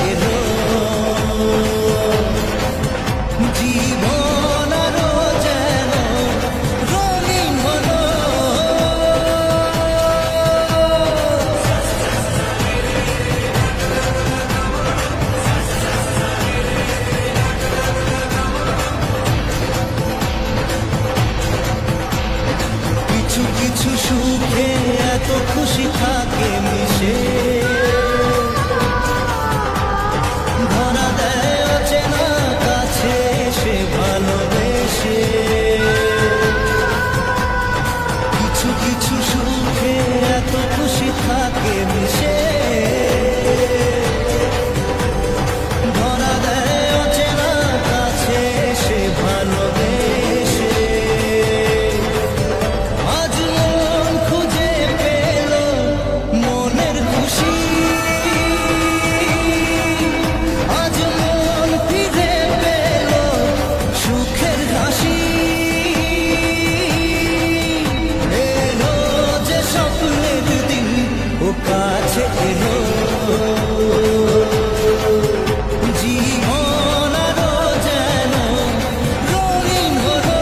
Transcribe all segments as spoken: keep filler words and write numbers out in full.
এলো জীবন আরো যেন রঙিন হলো। কিছু কিছু সুখে এত খুশি থাকে মিশে, ধরা দেয় অচেনা কাছে সে ভালোবেসে। কিছু কিছু সুখে এত খুশি থাকে মিশে, ধরা দেয় অচেনা কাছে সে ভালোবেসে। আজ মন খুঁজে পেল মনের খুশি, আজ মন ফিরে পেল সুখের হাসি। এলো যে স্বপ্নের দিন ও কাছে এলো, জীবন আরো যেন রঙিন হলো।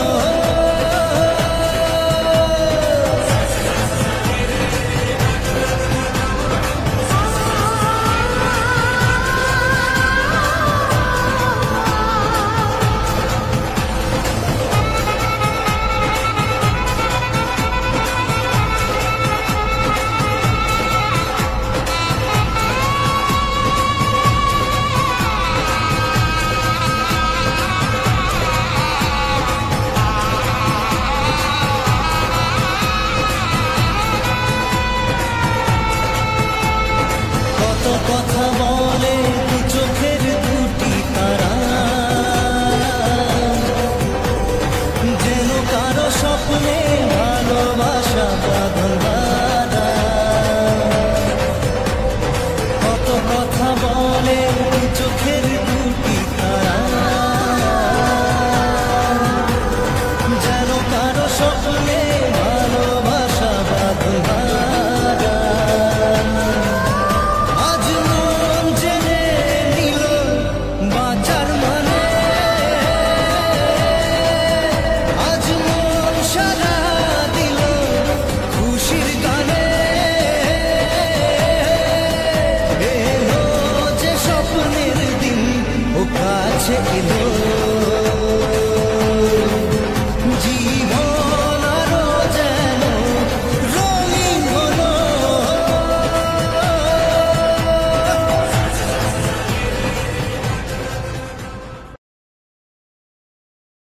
কত কথা বলে দু চোখের দুটি তারা, যেন কারো স্বপ্নে ভালোবাসা বাঁধন বাঁধা। কত কথা বলে দু চোখের দুটি তারা, যেন কারো স্বপ্নে ভালোবাসা বাঁধন বাঁধা। আজ মন জেনে নিল বাঁচার মানে, আজ মন সারা দিল খুশির গানে। এলো যে স্বপ্নের দিন ও কাছে এলো।